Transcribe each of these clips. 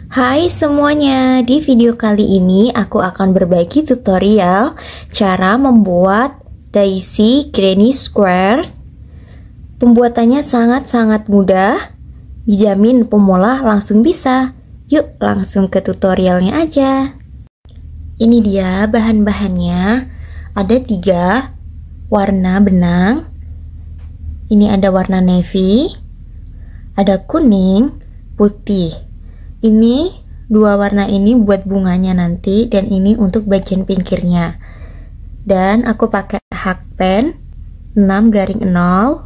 Hai semuanya, di video kali ini aku akan berbagi tutorial cara membuat daisy granny square. Pembuatannya sangat-sangat mudah, dijamin pemula langsung bisa. Yuk langsung ke tutorialnya aja. Ini dia bahan-bahannya, ada 3 warna benang. Ini ada warna navy, ada kuning, putih. Ini 2 warna ini buat bunganya nanti, dan ini untuk bagian pinggirnya. Dan aku pakai hakpen 6/0,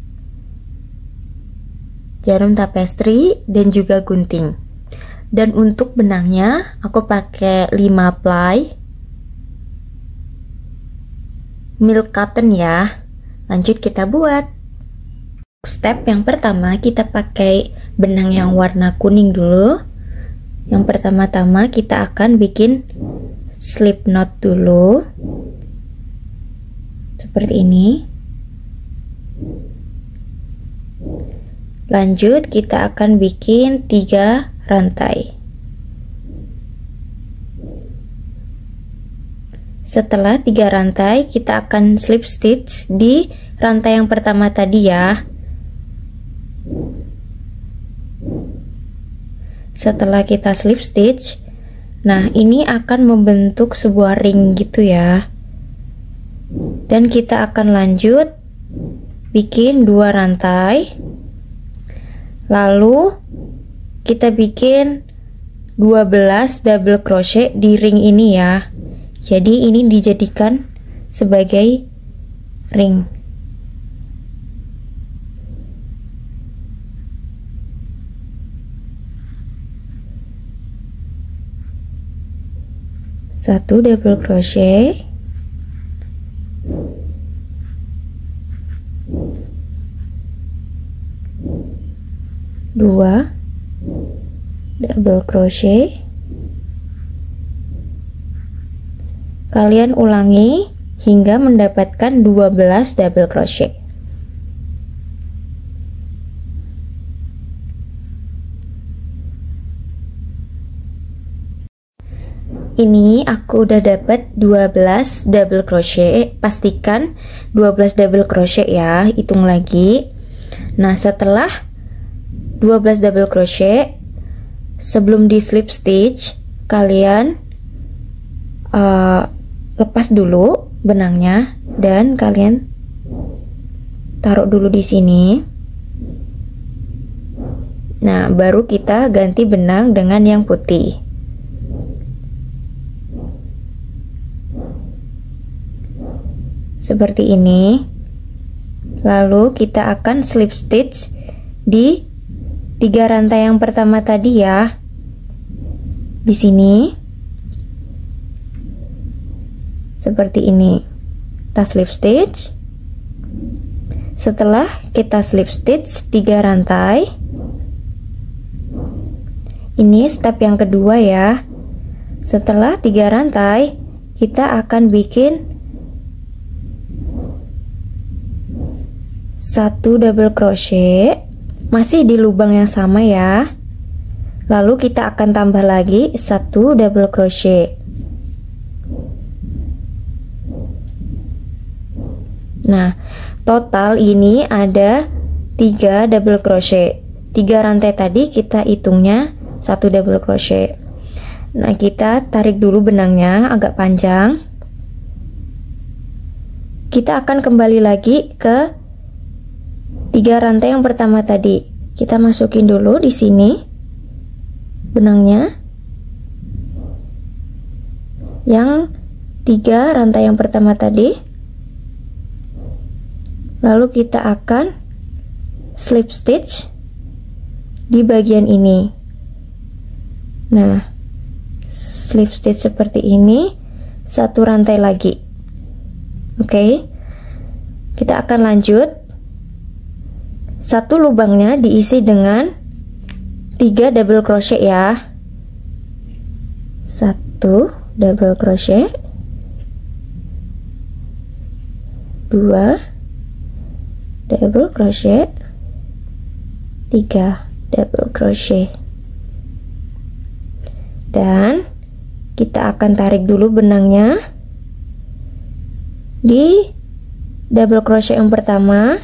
jarum tapestry dan juga gunting. Dan untuk benangnya aku pakai 5 ply milk cotton ya. Lanjut kita buat. Step yang pertama kita pakai benang yang warna kuning dulu. Yang pertama-tama kita akan bikin slip knot dulu seperti ini. Lanjut kita akan bikin 3 rantai. Setelah 3 rantai kita akan slip stitch di rantai yang pertama tadi ya. Setelah kita slip stitch, nah ini akan membentuk sebuah ring gitu ya. Dan kita akan lanjut bikin 2 rantai. Lalu kita bikin 12 double crochet di ring ini ya. Jadi ini dijadikan sebagai ring. Satu double crochet, 2 double crochet. Kalian ulangi hingga mendapatkan 12 double crochet. Ini aku udah dapat 12 double crochet. Pastikan 12 double crochet ya, hitung lagi. Nah, setelah 12 double crochet, sebelum di slip stitch, kalian lepas dulu benangnya dan kalian taruh dulu di sini. Nah, baru kita ganti benang dengan yang putih. Seperti ini. Lalu kita akan slip stitch di 3 rantai yang pertama tadi ya. Di sini. Seperti ini. Kita slip stitch. Setelah kita slip stitch 3 rantai. Ini step yang kedua ya. Setelah 3 rantai, kita akan bikin 1 double crochet masih di lubang yang sama ya. Lalu kita akan tambah lagi 1 double crochet. Nah, total ini ada 3 double crochet. 3 rantai tadi kita hitungnya 1 double crochet. Nah, kita tarik dulu benangnya agak panjang. Kita akan kembali lagi ke 3 rantai yang pertama tadi. Kita masukin dulu di sini benangnya. Yang 3 rantai yang pertama tadi. Lalu kita akan slip stitch di bagian ini. Nah, slip stitch seperti ini, 1 rantai lagi. Oke. Kita akan lanjut. 1 lubangnya diisi dengan 3 double crochet ya. 1 double crochet, 2 double crochet, 3 double crochet. Dan kita akan tarik dulu benangnya di double crochet yang pertama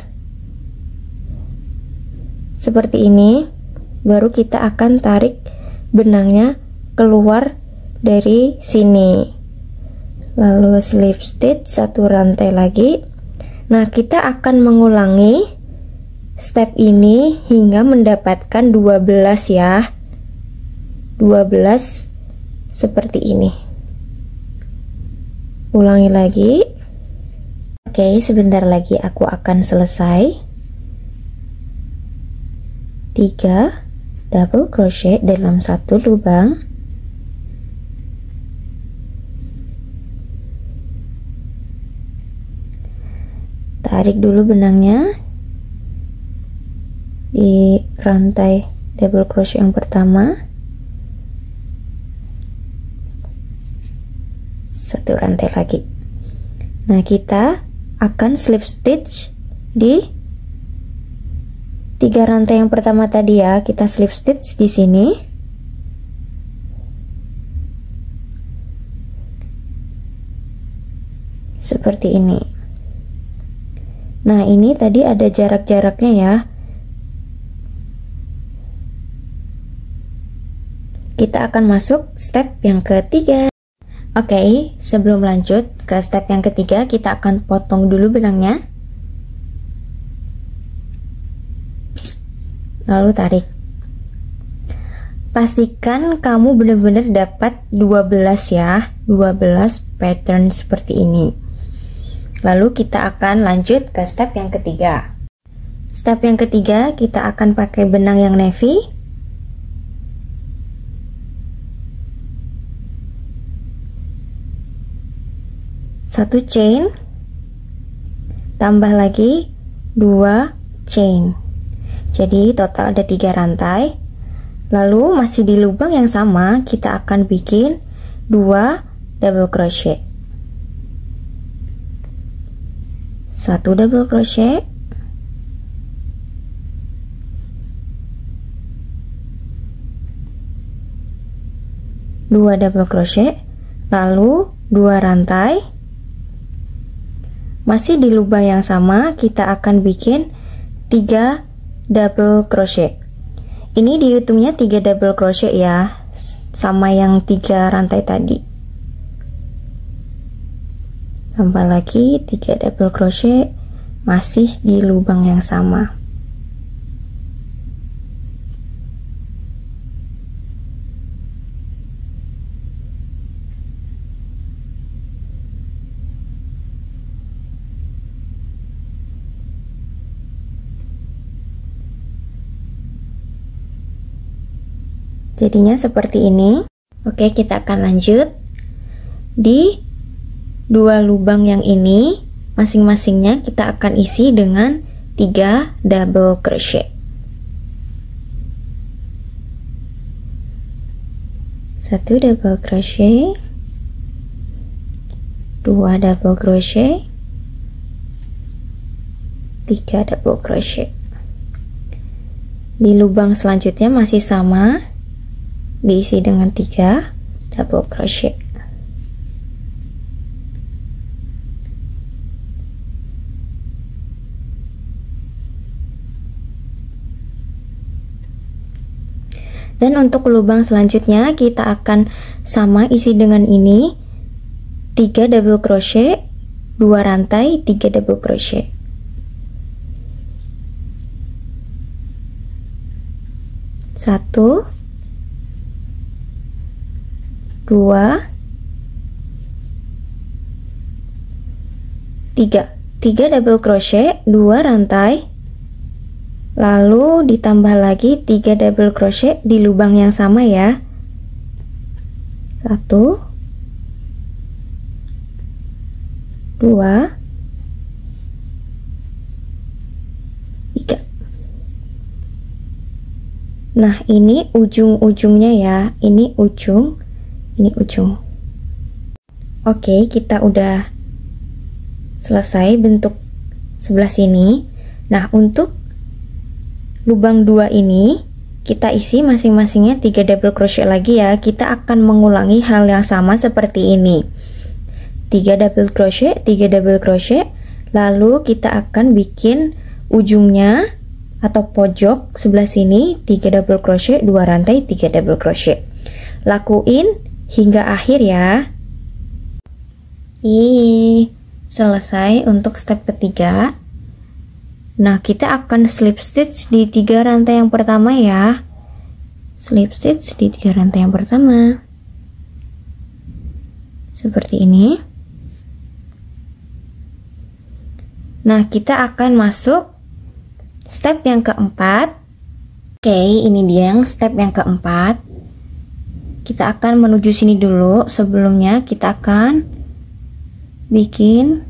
seperti ini. Baru kita akan tarik benangnya keluar dari sini, lalu slip stitch satu rantai lagi. Nah, kita akan mengulangi step ini hingga mendapatkan 12 ya, 12 seperti ini. Ulangi lagi. Oke, sebentar lagi aku akan selesai. 3 double crochet dalam satu lubang, tarik dulu benangnya di rantai double crochet yang pertama, satu rantai lagi. Nah, kita akan slip stitch di 3 rantai yang pertama tadi ya. Kita slip stitch di sini. Seperti ini. Nah, ini tadi ada jarak-jaraknya ya. Kita akan masuk step yang ketiga. Oke, sebelum lanjut ke step yang ketiga, kita akan potong dulu benangnya. Lalu tarik. Pastikan kamu benar-benar dapat 12 ya, 12 pattern seperti ini. Lalu kita akan lanjut ke step yang ketiga. Step yang ketiga kita akan pakai benang yang navy. Satu chain, tambah lagi 2 chain. Jadi total ada 3 rantai. Lalu masih di lubang yang sama kita akan bikin 2 double crochet. 1 double crochet, 2 double crochet, lalu 2 rantai. Masih di lubang yang sama kita akan bikin 3 double crochet. Ini dihitungnya 3 double crochet ya, sama yang 3 rantai tadi. Tambah lagi 3 double crochet, masih di lubang yang sama. Jadinya seperti ini. Oke, kita akan lanjut. Di 2 lubang yang ini masing-masingnya kita akan isi dengan 3 double crochet. 1 double crochet, 2 double crochet, 3 double crochet. Di lubang selanjutnya masih sama, diisi dengan 3 double crochet. Dan untuk lubang selanjutnya kita akan sama isi dengan ini, 3 double crochet, 2 rantai, 3 double crochet. 1, 2, 3 double crochet, 2 rantai, lalu ditambah lagi 3 double crochet di lubang yang sama ya. 1, 2, 3. Nah, ini ujung-ujungnya ya, ini ujung, ini ujung. Oke, kita udah selesai bentuk sebelah sini. Nah, untuk lubang 2 ini kita isi masing-masingnya 3 double crochet lagi ya. Kita akan mengulangi hal yang sama seperti ini. 3 double crochet, 3 double crochet, lalu kita akan bikin ujungnya atau pojok sebelah sini 3 double crochet, 2 rantai 3 double crochet. Lakuin hingga akhir ya. Selesai untuk step ketiga. Nah, kita akan slip stitch di 3 rantai yang pertama ya. Slip stitch di 3 rantai yang pertama. Seperti ini. Nah, kita akan masuk step yang keempat. Oke, ini dia yang step yang keempat. Kita akan menuju sini dulu. Sebelumnya kita akan bikin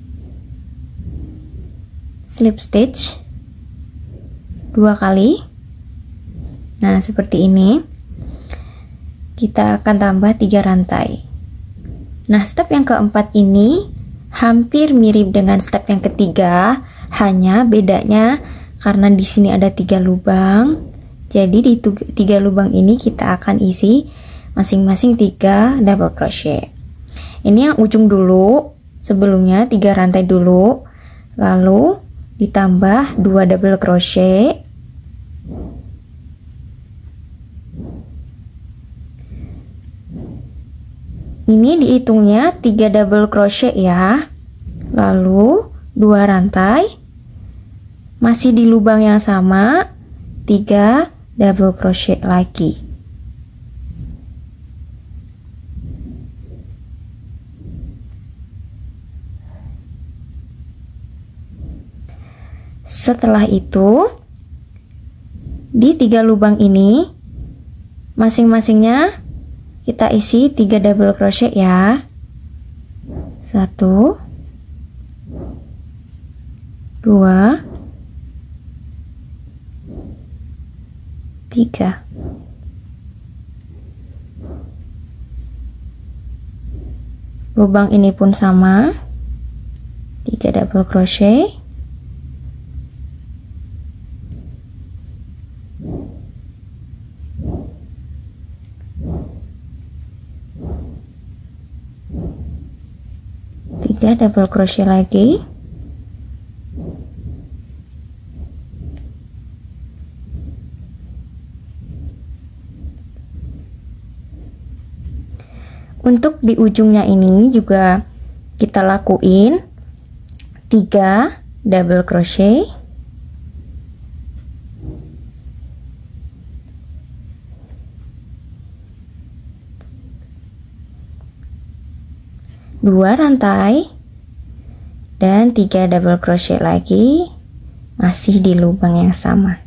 slip stitch 2 kali. Nah, seperti ini. Kita akan tambah 3 rantai. Nah, step yang keempat ini hampir mirip dengan step yang ketiga, hanya bedanya karena di sini ada 3 lubang. Jadi di 3 lubang ini kita akan isi masing-masing 3 double crochet. Ini yang ujung dulu, sebelumnya 3 rantai dulu, lalu ditambah 2 double crochet. Ini dihitungnya 3 double crochet ya. Lalu 2 rantai, masih di lubang yang sama, 3 double crochet lagi. Setelah itu, di 3 lubang ini masing-masingnya kita isi 3 double crochet ya. 1 2 3. Lubang ini pun sama, 3 double crochet. Double crochet lagi. Untuk di ujungnya ini juga kita lakuin 3 double crochet. Dua rantai dan 3 double crochet lagi, masih di lubang yang sama.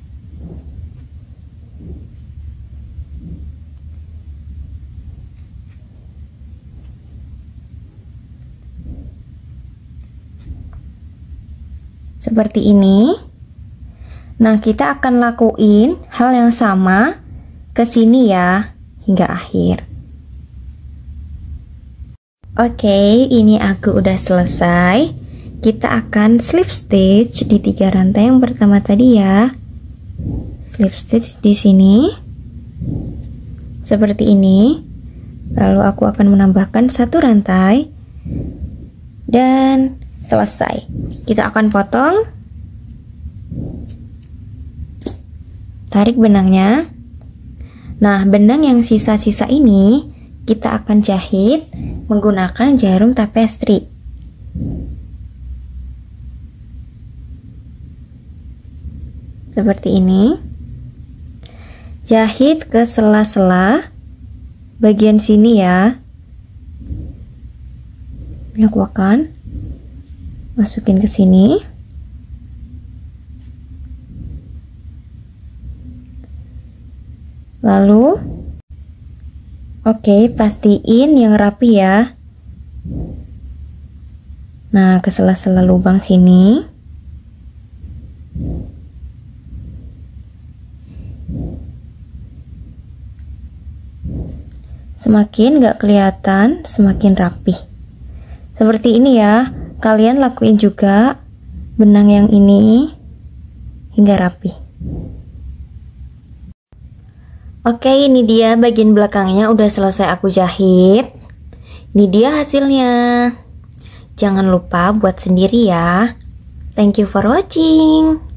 Seperti ini. Nah, kita akan lakuin hal yang sama ke sini ya, hingga akhir. Oke, ini aku udah selesai. Kita akan slip stitch di 3 rantai yang pertama tadi ya. Slip stitch di sini. Seperti ini. Lalu aku akan menambahkan 1 rantai. Dan selesai. Kita akan potong. Tarik benangnya. Nah, benang yang sisa-sisa ini kita akan jahit menggunakan jarum tapestry. Seperti ini. Jahit ke sela-sela bagian sini ya. Ini aku akan masukin ke sini. Lalu oke, pastiin yang rapi ya. Nah, ke sela-sela lubang sini. Semakin gak kelihatan, semakin rapi. Seperti ini ya. Kalian lakuin juga benang yang ini hingga rapi. Oke, ini dia bagian belakangnya udah selesai aku jahit. Ini dia hasilnya. Jangan lupa buat sendiri ya. Thank you for watching.